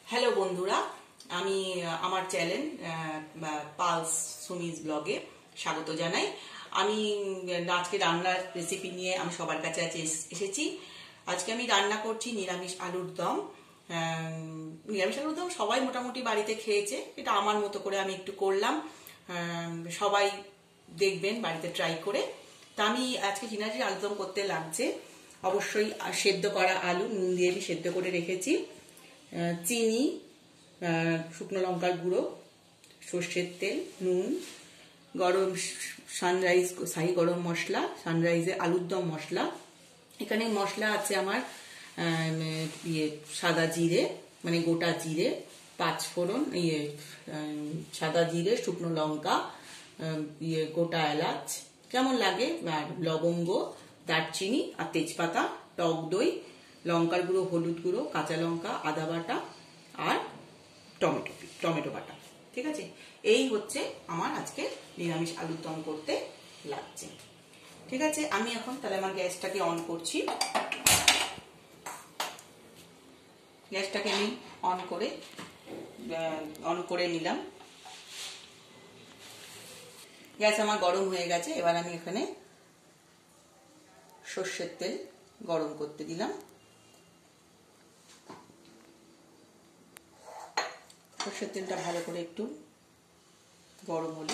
Hello বন্ধুরা, আমি আমার চ্যানেল পালস সুমিজ ব্লগে স্বাগত জানাই। আমি আজকে রান্নার রেসিপি নিয়ে আমি সবার কাছে এসেছি। আজকে আমি রান্না করছি নিরামিষ আলুর দম। নিরামিষ আলুর দম সবাই মোটামুটি বাড়িতে খেয়েছে, এটা আমার মতো করে আমি একটু করলাম। সবাই দেখবেন বাড়িতে ট্রাই করে। তা আমি আজকে নিরামিষ আলুর দম করতে লাগছে অবশ্যই সেদ্ধ করা আলু নুন দিয়ে আমি সেদ্ধ করে রেখেছি, চিনি, শুকনো লঙ্কার গুঁড়ো, সর্ষের তেল, নুন, গরম সানরাইজ শাহি গরম মশলা, সানরাইজের আলুর দম মশলা। এখানে মশলা আছে আমার সাদা জিরে মানে গোটা জিরে, পাঁচফোড়ন, সাদা জিরে, শুকনো লঙ্কা, গোটা এলাচ যেমন লাগে, লবঙ্গ, দারচিনি আর তেজপাতা, টক দই, লঙ্কার গুঁড়ো, হলুদ গুঁড়ো, কাঁচা লঙ্কা, আদা বাটা আর টমেটো বাটা। ঠিক আছে, এই হচ্ছে আমার আজকে নিরামিষ আলুর দম করতে লাগছে। ঠিক আছে, আমি এখন তাহলে আমার গ্যাসটাকে অন করছি। গ্যাসটাকে আমি অন করে নিলাম। গ্যাস আমার গরম হয়ে গেছে। এবার আমি এখানে সর্ষের তেল গরম করতে দিলাম। সর্ষের তেলটা ভালো করে একটু গরম হলে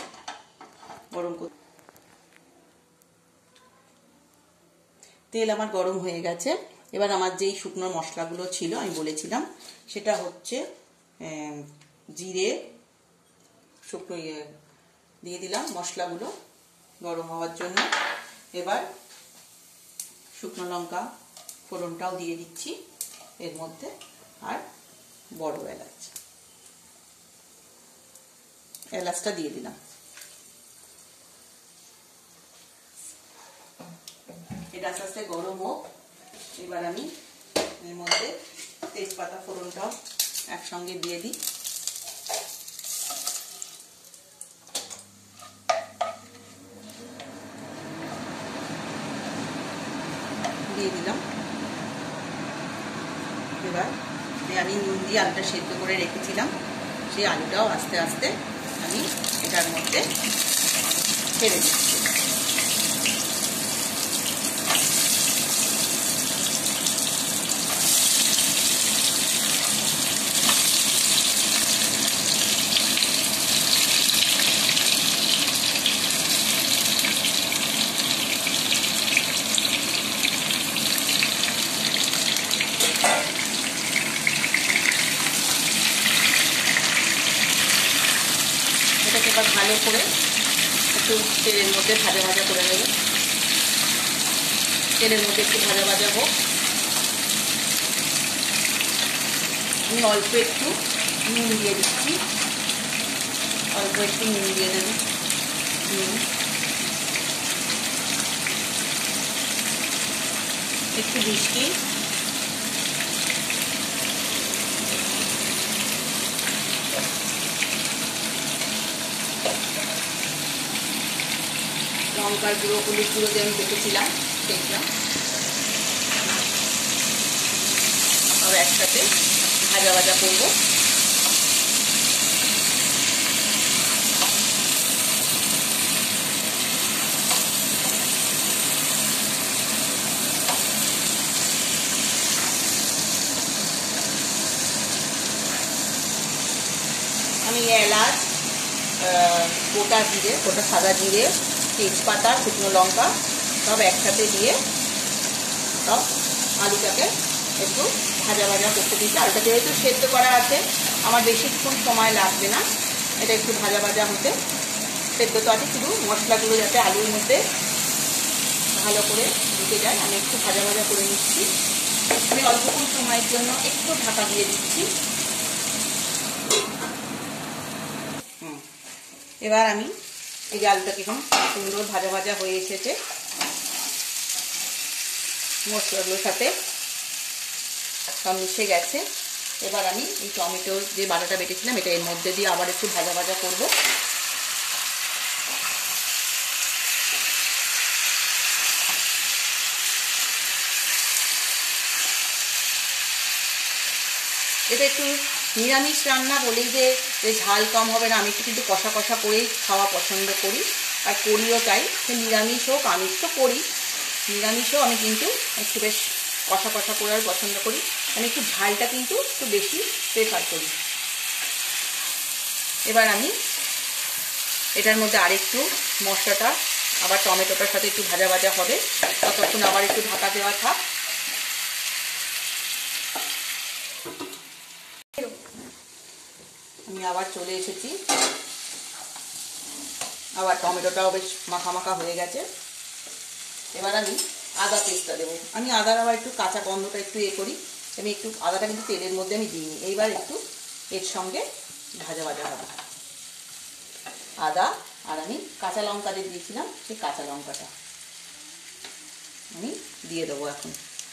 তেল আমার গরম হয়ে গেছে। এবার আমার যেই শুকনো মশলাগুলো ছিল আমি বলেছিলাম, সেটা হচ্ছে জিরে, শুকনো দিয়ে দিলাম মশলাগুলো গরম হওয়ার জন্য। এবার শুকনো লঙ্কা ফোড়নটাও দিয়ে দিচ্ছি এর মধ্যে, আর বড় এলাচটা দিয়ে দিলাম। এটা আস্তে আস্তে গরম হোক। এবার আমি এর মধ্যে তেজপাতা ফোড়নটাও একসঙ্গে দিয়ে দিই। দিয়ে দিলাম। এবার আমি নুন দিয়ে আলুটা সেদ্ধ করে রেখেছিলাম, সেই আলুটাও আস্তে আস্তে আমি এটার মধ্যে ছেড়ে দিচ্ছি। এটাকে এবার ভালো করে একটু তেলের মধ্যে ভাজা করে নেব। তেলের মধ্যে একটু ভাজা হোক। আমি অল্প একটু নুন দিয়ে দিচ্ছি, অল্প একটু নুন দিয়ে দেব। একটু মিষ্টি, লঙ্কার গুঁড়ো, হলুদ গুঁড়ো যে আমি দেখেছিলাম সেটা আর একসাথে ভাজা করব। আমি এলাচ, গোটা জিরে, গোটা সাদা জিরে, তেজপাতা, শুকনো লঙ্কা সব একসাথে দিয়ে সব আলুটাকে একটু ভাজা করতে দিচ্ছি। আলুটা যেহেতু সেদ্ধ করা আছে আমার বেশিক্ষণ সময় লাগবে না, এটা একটু ভাজা হতে। সেদ্ধ তো আছে, শুধু মশলাগুলো যাতে আলুর মধ্যে ভালো করে ঢুকে যায় আমি একটু ভাজা করে নিচ্ছি। আমি অল্পক্ষণ সময়ের জন্য একটু ঢাকা দিয়ে দিচ্ছি। এবার আমি এই যে আলুটাকে এখন সুন্দর ভাজা হয়ে এসেছে, মশলাগুলোর সাথে সব মিশে গেছে। এবার আমি এই টমেটোর যে বাটাটা বেটেছিলাম এটা এর মধ্যে দিয়ে আবার একটু ভাজা করব। এটা একটু নিরামিষ রান্না বলেই যে ঝাল কম হবে না, আমি একটু কিন্তু কষা কষা করেই খাওয়া পছন্দ করি, আর করিও তাই। নিরামিষ হোক আমিষ তো করি, নিরামিষও আমি কিন্তু একটু বেশ কষা কষা করে আর পছন্দ করি, আমি একটু ঝালটা কিন্তু একটু বেশি প্রেফার করি। এবার আমি এটার মধ্যে আরেকটু মশলাটা আবার টমেটোটার সাথে একটু ভাজা ভাজা হবে, ততক্ষণ আবার একটু ঢাকা দেওয়া থাক। আমি আবার চলে এসেছি, আবার টমেটোটাও বেশ মাখা মাখা হয়ে গেছে। এবার আমি আদা পেস্টটা দেবো। আমি আদার আবার একটু কাঁচা গন্ধটা একটু করি, আমি একটু আদাটা কিন্তু তেলের মধ্যে আমি দিইনি, এইবার একটু এর সঙ্গে ভাজা ভাজা হবে আদা, আর আমি কাঁচা লঙ্কা যে দিয়েছিলাম সেই কাঁচা লঙ্কাটা আমি দিয়ে দেবো এখন।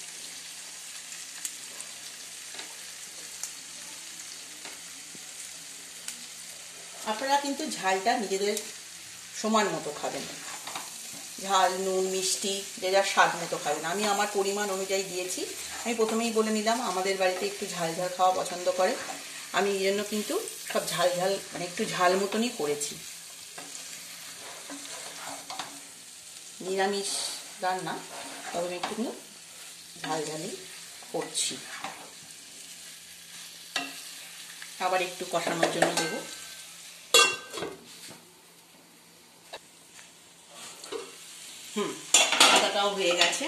আপনারা কিন্তু ঝালটা নিজেদের সমান মতো খাবেন, ঝাল নুন মিষ্টি যে যার স্বাদ মতো খাবেন। আমি আমার পরিমাণ অনুযায়ী দিয়েছি। আমি প্রথমেই বলে নিলাম আমাদের বাড়িতে একটু ঝাল ঝাল খাওয়া পছন্দ করে, আমি এই জন্য কিন্তু সব ঝাল ঝাল মানে একটু ঝাল মতনই করেছি। নিরামিষ রান্না তবে আমি একটু ঝাল ঝালই করছি। আবার একটু কষানোর জন্য দেবো। আদাটাও হয়ে গেছে।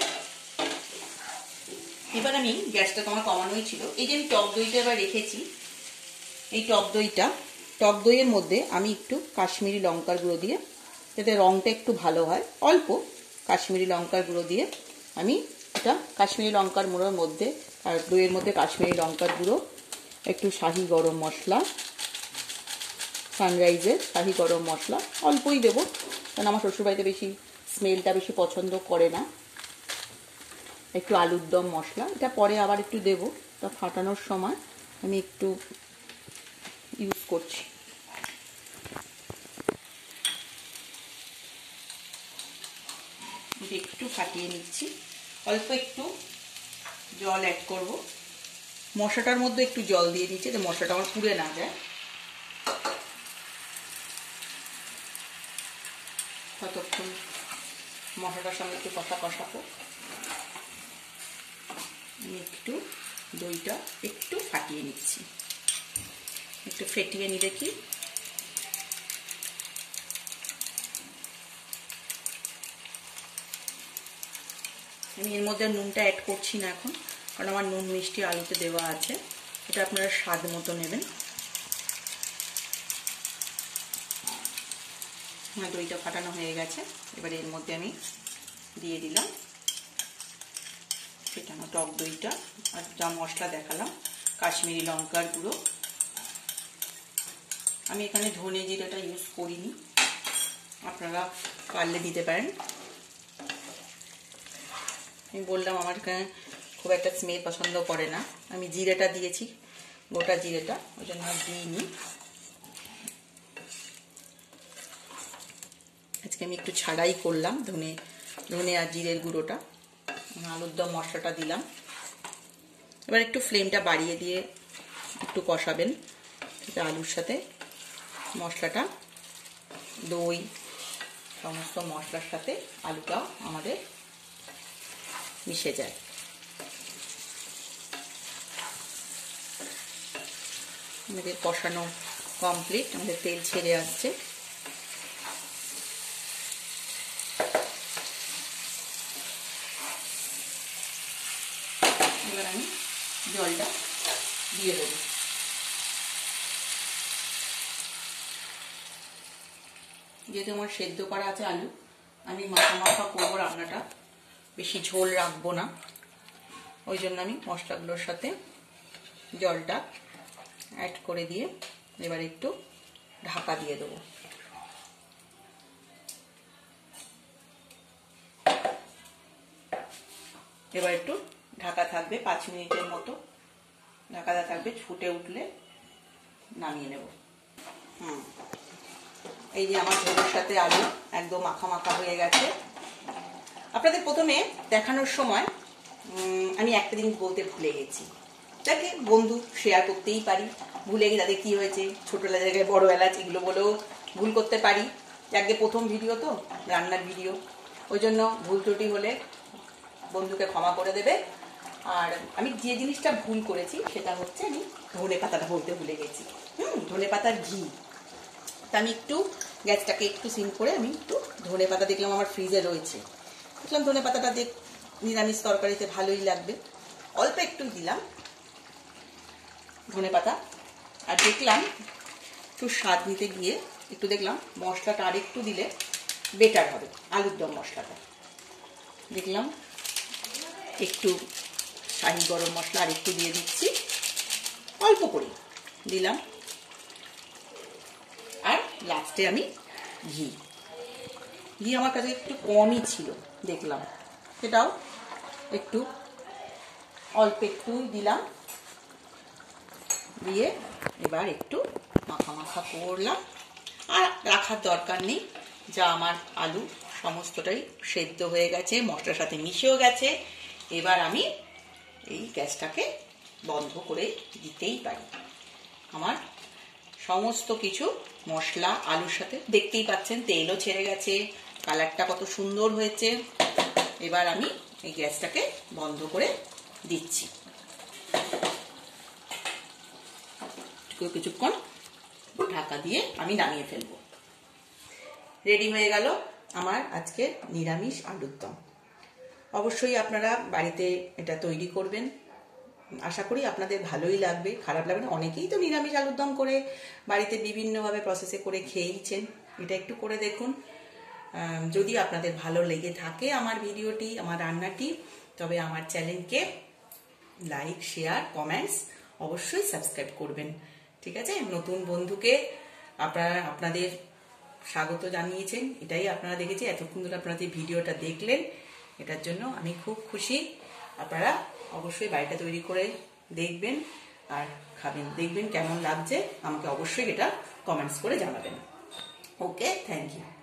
এবার আমি গ্যাসটা তোমার কমানোই ছিল। এই যে আমি টক দইটা এবার রেখেছি, এই টক দইয়ের মধ্যে আমি একটু কাশ্মীরি লঙ্কার গুঁড়ো দিয়ে, যাতে রঙটা একটু ভালো হয়, অল্প কাশ্মীরি লঙ্কার গুঁড়ো দিয়ে আমি এটা কাশ্মীরি লঙ্কার গুঁড়োর মধ্যে আর দইয়ের মধ্যে কাশ্মীরি লঙ্কার গুঁড়ো, একটু শাহি গরম মশলা, সানরাইজের শাহি গরম মশলা অল্পই দেবো, কারণ আমার শ্বশুরবাড়িতে বেশি স্মেলটা বেশি পছন্দ করে না, একটু আলুর দম মশলা, এটা পরে আবার একটু দেবো, তা ফাটানোর সময় আমি একটু ইউজ করছি। একটু ফাটিয়ে নিচ্ছি, অল্প একটু জল অ্যাড করব, মশলাটার মধ্যে একটু জল দিয়ে দিচ্ছি যে মশলাটা আমার পুড়ে না যায়। ততক্ষণ মশলাটার সঙ্গে একটু কষাবো। আমি একটু দইটা একটু ফাটিয়ে নিচ্ছি, একটু ফেটিয়ে নিলে কি আমি এর মধ্যে নুনটা অ্যাড করছি না এখন, কারণ আমার নুন মিষ্টি আলুতে দেওয়া আছে, এটা আপনারা স্বাদ মতো নেবেন। আমার দইটা ফাটানো হয়ে গেছে, এবার এর মধ্যে আমি দিয়ে দিলাম ফেটানো টক দইটা আর যা মশলা দেখালাম, কাশ্মীরি লঙ্কার গুঁড়ো, আমি এখানে ধনে জিরাটা ইউজ করিনি, আপনারা পারলে দিতে পারেন। আমি বললাম আমার এখানে খুব একটা স্মেল পছন্দ করে না, আমি জিরেটা দিয়েছি, গোটা জিরেটা, ওই জন্য আর দিইনি। আজকে আমি একটু ছাড়াই করলাম ধনে আর জিরের গুঁড়োটা, আলুর দম মশলাটা দিলাম। এবার একটু ফ্লেমটা বাড়িয়ে দিয়ে একটু কষাবেন, যাতে আলুর সাথে মশলাটা, দই সমস্ত মশলার সাথে আলুটাও আমাদের মিশে যায়। আমাদের কষানো কমপ্লিট, আমাদের তেল ছেড়ে আসছে। এবার আমি জলটা দিয়ে দেবো। যেহেতু আমার সেদ্ধ করা আছে আলু, আমি মাখা মাখা করবো রান্নাটা, বেশি ঝোল রাখবো না, ওই জন্য আমি মশলাগুলোর সাথে জলটা অ্যাড করে দিয়ে এবার একটু ঢাকা দিয়ে দেবো। এবার একটু ঢাকা থাকবে 5 মিনিটের মতো, ঢাকাটা থাকবে, ফুটে উঠলে নামিয়ে নেব। এই যে আমার ঝোলের সাথে আলু একদম মাখা মাখা হয়ে গেছে। আপনাদের প্রথমে দেখানোর সময় আমি একটা জিনিস বলতে ভুলে গেছি, যাকে বন্ধু শেয়ার করতেই পারি, ভুলে গিয়ে তাদের কি হয়েছে, ছোট জায়গায় বড় এলাচ এগুলো বলেও ভুল করতে পারি। আগে প্রথম ভিডিও তো, রান্নার ভিডিও, ওই জন্য ভুল ত্রুটি হলে বন্ধুকে ক্ষমা করে দেবে। আর আমি যে জিনিসটা ভুল করেছি সেটা হচ্ছে আমি ধনে পাতাটা বলতে ভুলে গেছি। ধনে পাতার ঘি। তা আমি একটু গ্যাসটাকে একটু সিম করে আমি একটু ধনে পাতা, দেখলাম আমার ফ্রিজে রয়েছে, দেখলাম ধনে পাতাটা দিয়ে নিরামিষ তরকারিতে ভালোই লাগবে, অল্প একটু দিলাম ধনে পাতা। আর দেখলাম একটু স্বাদ নিতে গিয়ে একটু দেখলাম মশলাটা আর একটু দিলে বেটার হবে, আলুর দম মশলাটা। দেখলাম একটু শাহি গরম মশলা আর একটু দিয়ে দিচ্ছি, অল্প করে দিলাম। আর লাস্টে আমি ঘি আমার কাছে একটু কমই ছিল দেখলাম, সেটাও একটু অল্প একটু দিলাম, দিয়ে এবার একটু মাখা মাখা করলাম। আর রাখার দরকার নেই, যা আমার আলু সমস্তটাই সেদ্ধ হয়ে গেছে, মশলার সাথে মিশেও গেছে। এবার আমি এই গ্যাসটাকে বন্ধ করে দিতেই পারি। আমার সমস্ত কিছু মশলা আলুর সাথে, দেখতেই পাচ্ছেন তেলও ছেড়ে গেছে, কালারটা কত সুন্দর হয়েছে। এবার আমি এই গ্যাসটাকে বন্ধ করে দিচ্ছি, কিছুক্ষণ ঢাকা দিয়ে আমি নামিয়ে ফেলবো। রেডি হয়ে গেল আমার আজকে নিরামিষ আলুর দম। অবশ্যই আপনারা বাড়িতে এটা তৈরি করবেন, আশা করি আপনাদের ভালোই লাগবে, খারাপ লাগবে না। অনেকেই তো নিরামিষ আলুর দম করে বাড়িতে বিভিন্নভাবে প্রসেসে করে খেয়েইছেন, এটা একটু করে দেখুন। যদি আপনাদের ভালো লেগে থাকে আমার ভিডিওটি, আমার রান্নাটি, তবে আমার চ্যানেলকে লাইক, শেয়ার, কমেন্টস অবশ্যই সাবস্ক্রাইব করবেন, ঠিক আছে? নতুন বন্ধুকে আপনাদের স্বাগত জানিয়েছেন, এটাই আপনারা দেখেছি। এতক্ষণ ধরে আপনারা যে ভিডিওটা দেখলেন, এটার জন্য আমি খুব খুশি। আপনারা অবশ্যই বাড়িটা তৈরি করে দেখবেন আর খাবেন, দেখবেন কেমন লাগছে, আমাকে অবশ্যই এটা কমেন্টস করে জানাবেন। Okay, thank you.